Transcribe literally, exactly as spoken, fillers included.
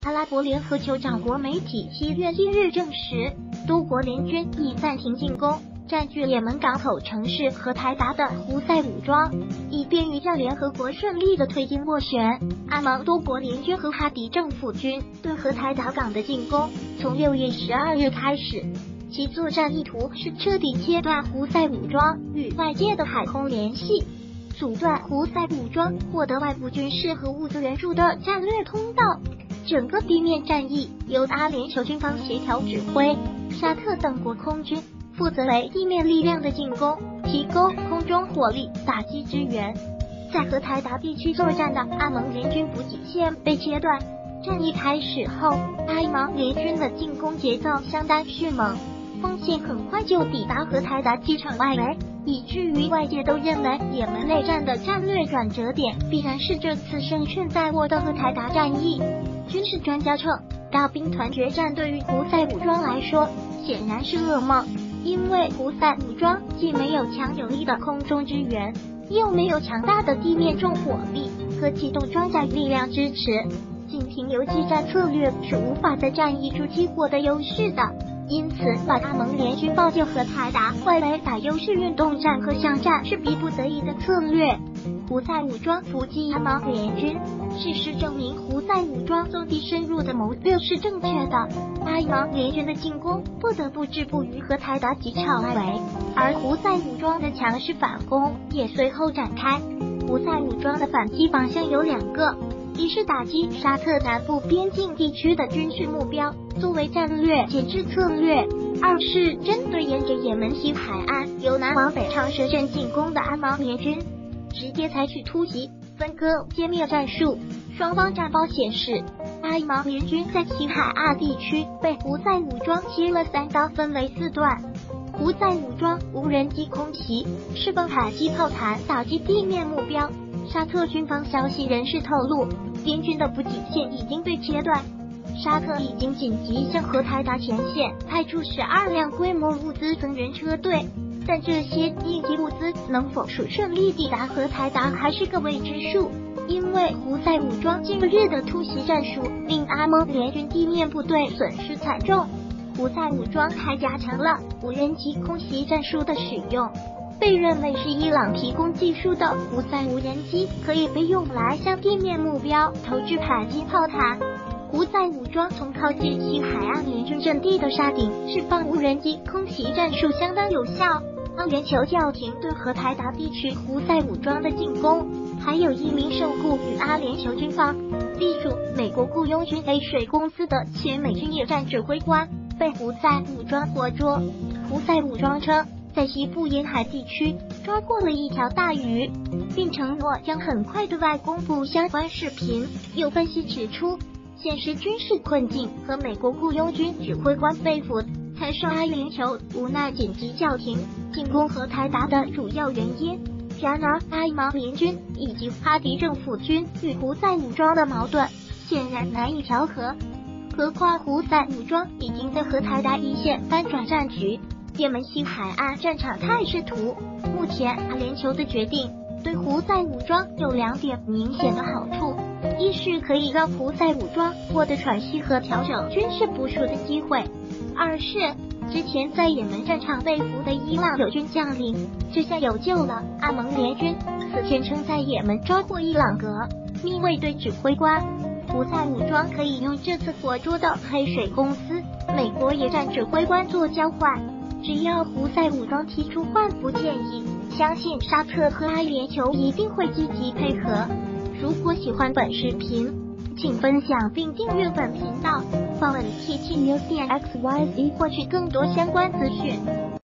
阿拉伯联合酋长国媒体七月一日证实，多国联军已暂停进攻占据也门港口城市荷台达的胡塞武装，以便于让联合国顺利的推进斡旋。阿盟多国联军和哈迪政府军对荷台达港的进攻从六月十二日开始，其作战意图是彻底切断胡塞武装与外界的海空联系，阻断胡塞武装获得外部军事和物资援助的战略通道。整个地面战役由阿联酋军方协调指挥，沙特等国空军负责为地面力量的进攻提供空中火力打击支援。在荷台达地区作战的阿盟联军补给线被切断，战役开始后，阿盟联军的进攻节奏相当迅猛，锋线很快就抵达荷台达机场外围，以至于外界都认为也门内战的战略转折点必然是这次胜券在握的荷台达战役。军事专家称，大兵团决战对于胡塞武装来说显然是噩梦，因为胡塞武装既没有强有力的空中支援，又没有强大的地面重火力和机动装甲力量支持，仅凭游击战策略是无法在战役初期获得优势的。因此，把阿盟联军抱就荷台达外围打优势运动战和巷战是逼不得已的策略。胡塞武装伏击阿盟联军，事实证明胡塞武装纵地深入的谋略是正确的。阿盟联军的进攻不得不止步于荷台达机场外围，而胡塞武装的强势反攻也随后展开。胡塞武装的反击方向有两个，一是打击沙特南部边境地区的军事目标，作为战略减制策略；二是针对沿着也门西海岸由南往北长蛇阵进攻的阿盟联军，直接采取突袭、分割、歼灭战术。双方战报显示，阿盟联军在西海岸地区被胡塞武装切了三刀，分为四段。胡塞武装无人机空袭，释放迫击炮弹打击地面目标。沙特军方消息人士透露，联军的补给线已经被切断，沙特已经紧急向荷台达前线派出十二辆规模物资增援车队，但这些应急物资能否顺利抵达荷台达还是个未知数。因为胡塞武装近日的突袭战术令阿盟联军地面部队损失惨重，胡塞武装还加强了无人机空袭战术的使用。被认为是伊朗提供技术的胡塞无人机可以被用来向地面目标投掷迫击炮弹。胡塞武装从靠近西海岸联军阵地的沙顶释放无人机空袭战术相当有效。阿联酋叫停对荷台达地区胡塞武装的进攻，还有一名受雇于阿联酋军方隶属美国雇佣军 A 水公司的前美军野战指挥官被胡塞武装活捉。胡塞武装称，在西部沿海地区抓获了一条大鱼，并承诺将很快对外公布相关视频。有分析指出，现实军事困境和美国雇佣军指挥官被俘，才是阿联酋无奈紧急叫停进攻荷台达的主要原因。然而，阿盟联军以及哈迪政府军与胡塞武装的矛盾显然难以调和，何况胡塞武装已经在荷台达一线翻转战局。也门西海岸战场态势图，目前阿联酋的决定对胡塞武装有两点明显的好处：一是可以让胡塞武装获得喘息和调整军事部署的机会；二是之前在也门战场被俘的伊朗友军将领，这下有救了。阿盟联军此前称在也门抓获伊朗革命卫队指挥官，胡塞武装可以用这次活捉的黑水公司美国野战指挥官做交换。只要胡塞武装提出换俘建议，相信沙特和阿联酋一定会积极配合。如果喜欢本视频，请分享并订阅本频道，访问 T T News 点 X Y Z 获取更多相关资讯。